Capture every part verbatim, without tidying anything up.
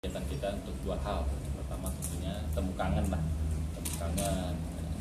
Kegiatan kita untuk dua hal. Pertama tentunya temu kangen lah, temu kangen,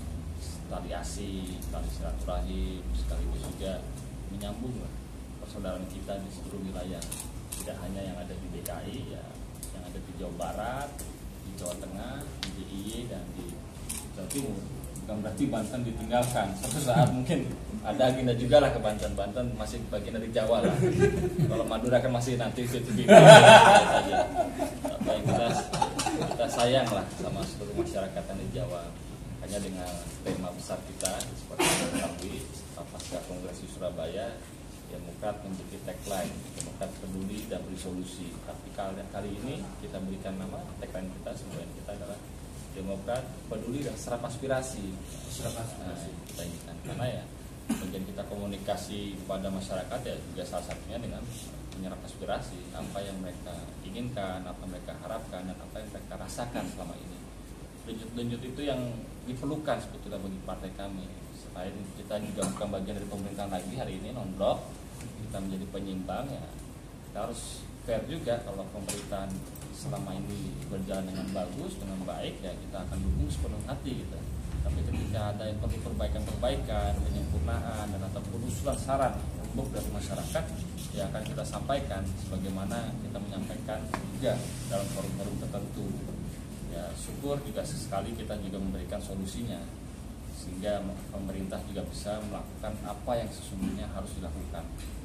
tali asih, tali silaturahim, sekaligus juga menyambung lah persaudaraan kita di seluruh wilayah. Tidak hanya yang ada di D K I, ya, yang ada di Jawa Barat, di Jawa Tengah, di D I Y dan di Jawa Timur. Bukan berarti Banten ditinggalkan. Suatu saat mungkin ada agenda juga lah ke Banten. Banten masih bagian dari Jawa lah. Kalau Madura kan masih nanti fit-fit saja. Kita, kita sayang lah sama seluruh masyarakat yang di Jawa. Hanya dengan tema besar kita seperti yang ketahui pasca Kongres di Surabaya, Demokrat memiliki tagline Demokrat peduli dan beri solusi. Tapi kali, kali ini kita berikan nama tagline kita, semboyan kita adalah Demokrat peduli dan serap aspirasi. Serap aspirasi. Nah, kita inginkan karena ya bagian kita komunikasi kepada masyarakat ya juga salah satunya dengan menyerap aspirasi, apa yang mereka inginkan, apa yang mereka harapkan, dan apa yang mereka rasakan selama ini. Denyut-denyut itu yang diperlukan sebetulnya bagi partai kami. Selain kita juga bukan bagian dari pemerintahan lagi hari ini, non-blok, kita menjadi penyimbang ya. Kita harus fair juga kalau pemerintahan selama ini berjalan dengan bagus, dengan baik ya kita akan dukung sepenuh hati gitu. Tapi ketika ada yang perlu perbaikan-perbaikan, penyempurnaan dan ataupun usulan saran untuk dari masyarakat, ya akan kita sampaikan sebagaimana kita menyampaikan juga dalam forum-forum tertentu. Ya syukur juga sesekali kita juga memberikan solusinya sehingga pemerintah juga bisa melakukan apa yang sesungguhnya harus dilakukan.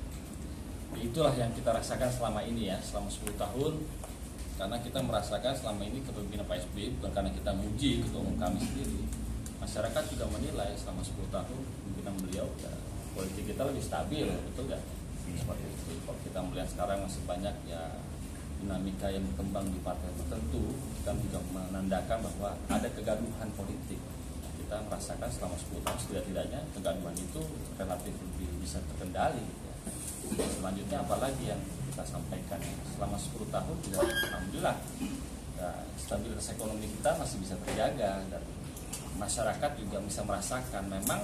Itulah yang kita rasakan selama ini ya, selama sepuluh tahun. Karena kita merasakan selama ini kepemimpinan Pak S B Y bukan karena kita muji ketua umum kami sendiri. Masyarakat juga menilai selama sepuluh tahun pimpinan beliau ya, politik kita lebih stabil, betul gak? Seperti itu. Kalau kita melihat sekarang masih banyak ya dinamika yang berkembang di partai tertentu, kita juga menandakan bahwa ada kegaduhan politik. Kita merasakan selama sepuluh tahun setidak-tidaknya kegaduhan itu relatif lebih bisa terkendali. Ya. Selanjutnya apalagi yang kita sampaikan ya, selama sepuluh tahun juga alhamdulillah ya, stabilitas ekonomi kita masih bisa terjaga dan masyarakat juga bisa merasakan. Memang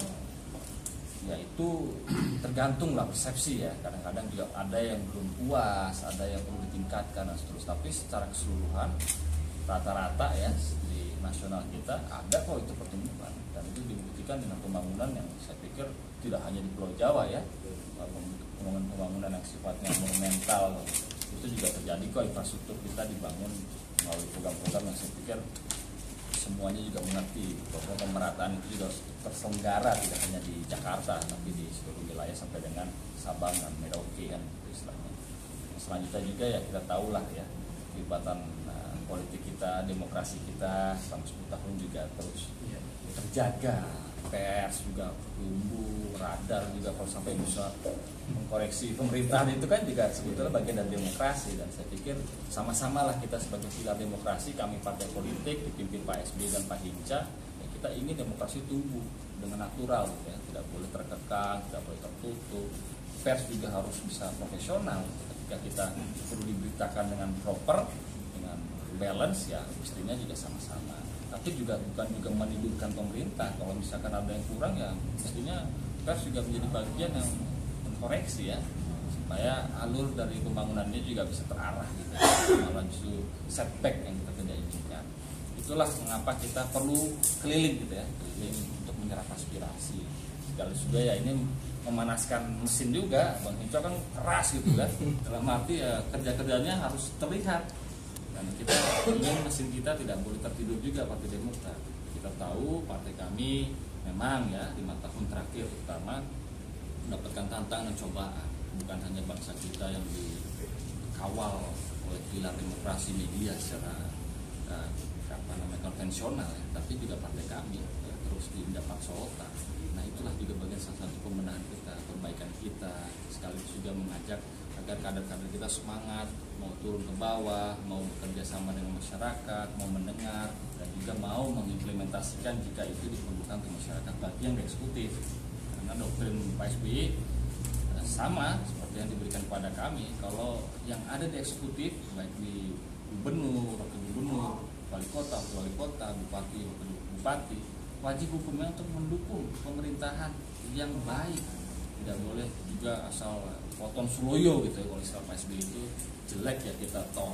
ya itu tergantung lah persepsi ya, kadang-kadang juga ada yang belum puas, ada yang perlu ditingkatkan dan seterusnya. Tapi secara keseluruhan rata-rata ya di nasional kita ada kok itu pertumbuhan dan itu dibuktikan dengan pembangunan yang saya pikir tidak hanya di Pulau Jawa ya, pembangunan-pembangunan yang sifatnya monumental itu juga terjadi kok. Infrastruktur kita dibangun melalui program-program yang saya pikir semuanya juga mengerti bahwa pemerataan itu juga terselenggara tidak hanya di Jakarta tapi di seluruh wilayah sampai dengan Sabang dan Merauke kan istilahnya. Selanjutnya juga ya kita tahulah ya keterlibatan nah, politik kita, demokrasi kita selama sepuluh tahun juga terus terjaga. Pers juga tumbuh, radar juga kalau sampai bisa mengkoreksi pemerintahan itu kan juga sebetulnya bagian dari demokrasi. Dan saya pikir sama-sama lah kita sebagai pilar demokrasi, kami partai politik dipimpin Pak S B Y dan Pak Hinca ya kita ingin demokrasi tumbuh dengan natural ya, tidak boleh terkekang, tidak boleh tertutup. Pers juga harus bisa profesional ketika kita perlu diberitakan dengan proper, dengan balance ya mestinya juga sama-sama. Tapi juga bukan juga menidurkan pemerintah. Kalau misalkan ada yang kurang ya mestinya pers juga menjadi bagian yang mengkoreksi ya supaya alur dari pembangunannya juga bisa terarah gitu, malah justru setback yang kita tidak inginkan. Itulah mengapa kita perlu keliling gitu ya, keliling untuk menyerap aspirasi. Sekaligus juga ya ini memanaskan mesin juga. Bang Hinco kan keras gitu kan, dalam arti ya kerja-kerjanya harus terlihat. Dan kita ingin mesin kita tidak boleh tertidur juga Partai Demokrat. Kita tahu partai kami memang ya lima tahun terakhir terutama mendapatkan tantangan dan cobaan. Bukan hanya bangsa kita yang dikawal oleh pilar demokrasi media secara uh, apa namanya konvensional, ya, tapi juga partai kami ya, terus mendapat sorotan. Nah itulah juga bagian salah satu pembenahan kita, perbaikan kita, sekaligus juga mengajak agar kader-kader kita semangat, mau turun ke bawah, mau bekerja sama dengan masyarakat, mau mendengar, dan juga mau mengimplementasikan jika itu diperlukan ke masyarakat bagian eksekutif. Karena doktrin Pak S B Y sama seperti yang diberikan kepada kami, kalau yang ada di eksekutif, baik di gubernur, wakil gubernur, wali kota, wali kota, bupati, wakil bupati, wajib hukumnya untuk mendukung pemerintahan yang baik. Tidak boleh juga asal potong suloyo gitu ya, kalau istilah Pak S B Y itu jelek ya kita tolak,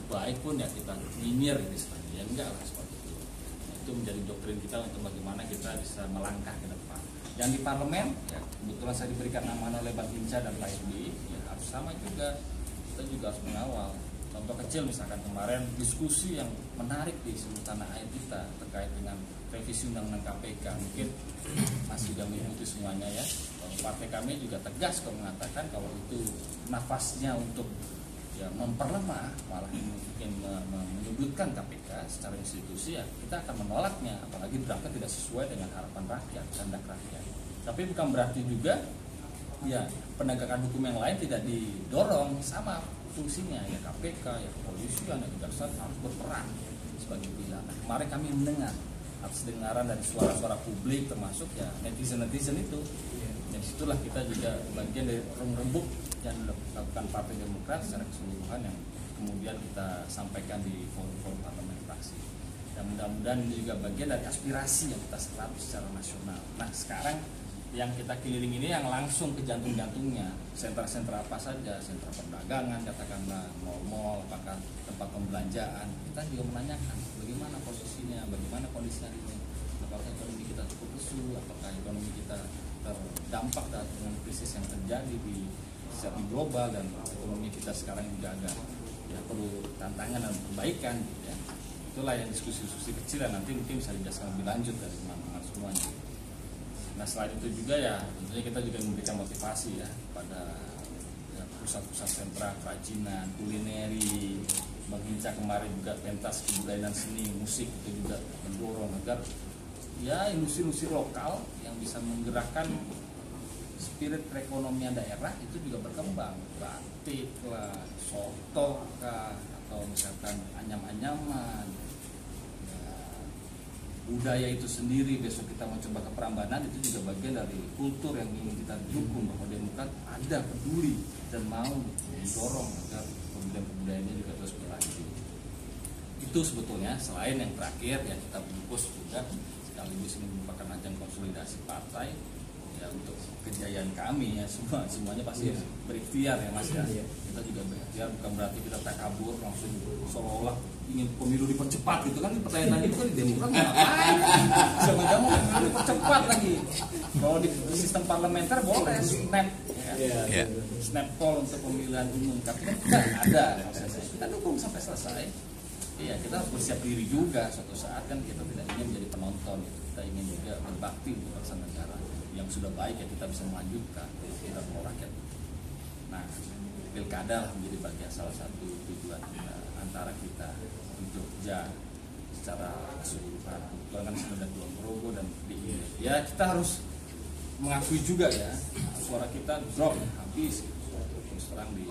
baik pun ya kita nyinyir istilahnya, ya enggak lah seperti itu. Nah, itu menjadi doktrin kita untuk bagaimana kita bisa melangkah ke depan. Yang di parlemen, ya, kebetulan saya diberikan amanah oleh Bang Hinca dan Pak S B Y, ya harus sama juga, kita juga harus mengawal. Contoh kecil misalkan kemarin diskusi yang menarik di seluruh tanah air kita terkait dengan revisi undang-undang K P K, mungkin masih juga mengikuti semuanya ya. Kalau partai kami juga tegas kalau mengatakan kalau itu nafasnya untuk ya memperlemah, malah mungkin menyudutkan K P K secara institusi, ya kita akan menolaknya, apalagi draftnya tidak sesuai dengan harapan rakyat, kehendak rakyat. Tapi bukan berarti juga ya penegakan hukum yang lain tidak didorong, sama fungsinya ya K P K, ya kepolisian, ya kejaksaan harus berperan sebagai pilar. Nah, kemarin kami mendengar atas dengaran dari suara-suara publik termasuk ya netizen-netizen itu. Dan situlah kita juga bagian dari rembuk yang dilakukan Partai Demokrat secara keseluruhan yang kemudian kita sampaikan di forum-forum parlemen fraksi. Dan mudah-mudahan ini juga bagian dari aspirasi yang kita serap secara nasional. Nah sekarang yang kita keliling ini yang langsung ke jantung-jantungnya, sentra-sentra apa saja, sentra perdagangan, katakanlah mall-mall, apakah tempat pembelanjaan, kita juga menanyakan bagaimana posisinya, bagaimana kondisi hari ini, apakah ekonomi kita cukup lesu, apakah ekonomi kita terdampak dengan krisis yang terjadi di secara global, dan ekonomi kita sekarang juga agak ya perlu tantangan dan perbaikan gitu ya. Itulah yang diskusi-diskusi kecil dan nanti mungkin bisa dijelaskan lebih lanjut dari teman-teman semuanya. Nah selain itu juga ya tentunya kita juga memberikan motivasi ya pada ya, pusat-pusat sentra kerajinan, kulineri. Bang Hinca kemarin juga pentas kebudayaan dan seni, musik itu juga mendorong agar ya industri-industri lokal yang bisa menggerakkan spirit perekonomian daerah itu juga berkembang. Batik lah, soto kah, atau misalkan anyam-anyaman, budaya itu sendiri. Besok kita mau coba ke Prambanan, itu juga bagian dari kultur yang ingin kita dukung, bahwa Demokrat ada peduli dan mau mendorong agar kebudayaan-kebudayaannya juga terus berlanjut. Itu sebetulnya selain yang terakhir ya kita bungkus juga sekaligus ini merupakan ajang konsolidasi partai ya untuk kejayaan kami ya, semua semuanya pasti yeah. berikhtiar ya Mas ya. Yeah. Kita juga berikhtiar, bukan berarti kita takabur langsung seolah-olah ingin pemilu dipercepat gitu kan. Pertanyaan tadi itu kan di Demokrat ngapain? Jangan-jangan mau pemilu dipercepat lagi. Kalau di sistem parlementer boleh snap ya. Yeah. Yeah. Snap call untuk pemilihan umum, tapi kan kita ada prosesnya. Kita dukung sampai selesai. Iya, kita harus bersiap diri juga. Suatu saat kan kita tidak ingin menjadi penonton, kita ingin juga berbakti untuk bangsa negara. Yang sudah baik ya kita bisa melanjutkan, kita mau rakyat. Nah, pilkada menjadi bagian salah satu tujuan kita, antara kita di Jogja secara keseluruhan. Kebetulan kan sudah ada Kulon Progo dan di ya kita harus mengakui juga ya suara kita drop habis terus terang di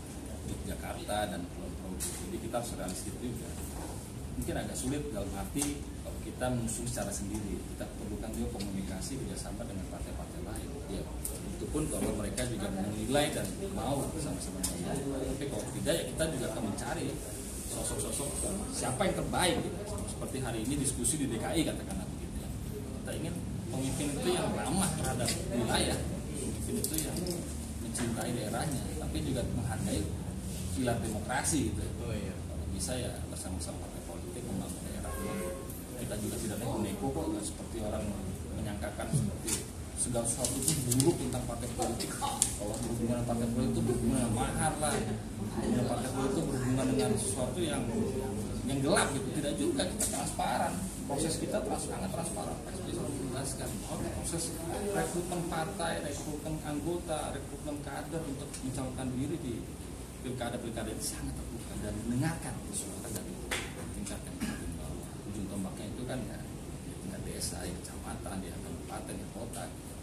Jakarta dan Kulon Progo. Jadi kita harus realistis juga. Mungkin agak sulit dalam arti kalau kita mengusung secara sendiri, kita perlukan juga komunikasi kerjasama dengan partai-partai lain. Ya, itu pun kalau mereka juga menilai dan mau bersama-sama dengan kita. Tapi kalau tidak ya kita juga akan mencari sosok-sosok siapa yang terbaik. Gitu. Seperti hari ini diskusi di D K I katakanlah begitu ya. Kita ingin pemimpin itu yang ramah terhadap wilayah, pemimpin itu yang mencintai daerahnya, tapi juga menghargai pilar demokrasi gitu. Oh, iya. Kalau bisa ya bersama-sama partai politik membangun daerah. Kita juga tidak neko-neko kok, nggak seperti orang menyangkakan seperti segala sesuatu itu buruk tentang partai politik. Kalau berhubungan dengan partai politik itu berhubungan dengan mahar lah, berhubungan partai politik itu berhubungan dengan sesuatu yang yang gelap gitu. Tidak juga, kita transparan. Proses kita terus sangat transparan. Pasti selalu menjelaskan proses rekrutmen partai, rekrutmen anggota, rekrutmen kader untuk mencalonkan diri di pilkada-pilkada itu sangat terbuka dan mendengarkan suara dari tingkat yang paling bawah. Ujung tombaknya itu kan ya di tingkat desa, ya kecamatan, ya kabupaten, ya kota,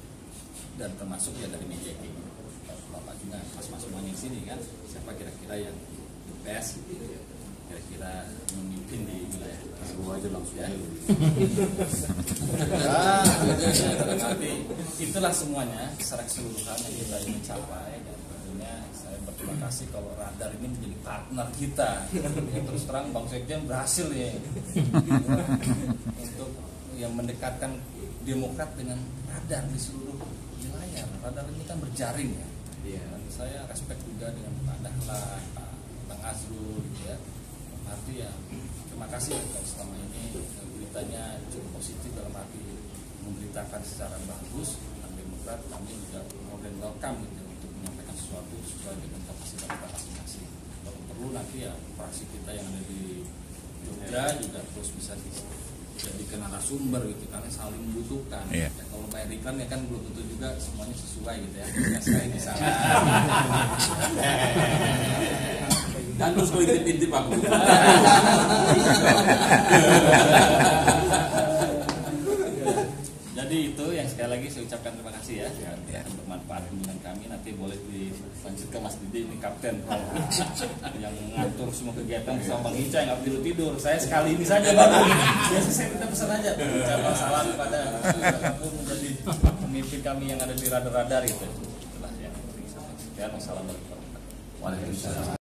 dan termasuk ya dari media ini. Bapak juga mas-mas semuanya di sini kan, siapa kira-kira yang the best, kira-kira memimpin di wilayah semua aja langsung ya. Nah, nanti itulah semuanya secara keseluruhan yang kita ingin capai. Saya berterima kasih kalau Radar ini menjadi partner kita. Ya, terus terang Bang Sekjen berhasil ya untuk yang mendekatkan Demokrat dengan Radar di seluruh wilayah. Radar ini kan berjaring ya. Dan saya respect juga dengan Pak Dahlan, Pak Bang Azrul, gitu ya. ya terima kasih ya kalau selama ini beritanya cukup positif dalam arti memberitakan secara bagus tentang Demokrat. Kami juga more than welcome gitu, untuk menyampaikan sesuatu sesuai dengan kapasitas kita masing-masing. Kalau perlu nanti ya fraksi kita yang ada di Jogja juga terus bisa dijadikan narasumber gitu, karena saling membutuhkan. Iya. Ya, kalau bayar iklan ya kan belum tentu juga semuanya sesuai gitu ya. Ya saya bisa. Dan terus kalau intip-intip aku. Jadi itu yang sekali lagi saya ucapkan terima kasih ya, Ya. untuk manfaat dengan kami. Nanti boleh dilanjutkan Mas Didi, ini kapten yang ngatur semua kegiatan bersama Bang Ica yang nggak tidur tidur. Saya sekali ini saja baru. Biasa saya minta pesan aja. Ucapan salam kepada siapapun menjadi pemimpin kami yang ada di radar-radar itu. Itulah yang penting. Sekian, wassalamualaikum warahmatullahi wabarakatuh. Waalaikumsalam.